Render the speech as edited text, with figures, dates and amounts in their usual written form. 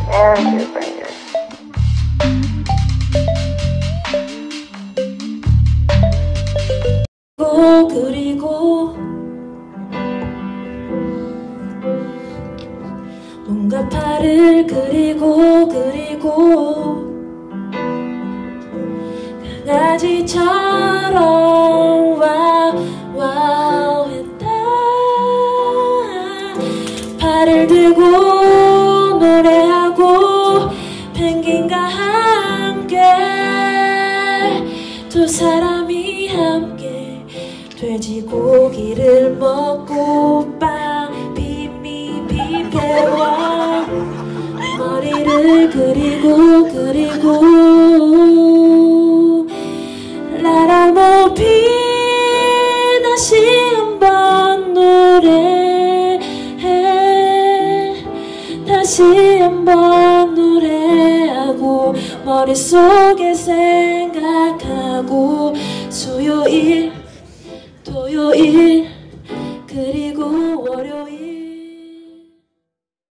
and your fingers. 그리고 뭔가 팔을 그리고 강아지처럼 와우 했다. 팔을 들고 노래하고 펭귄과 함께 두 사람이 함께 돼지고기를 먹고 빵 비벼 머리를 그리고 라라모피 다시 한번 노래해 다시 한번 노래하고 머릿속에 생각하고 수요일 토요일 그리고 월요일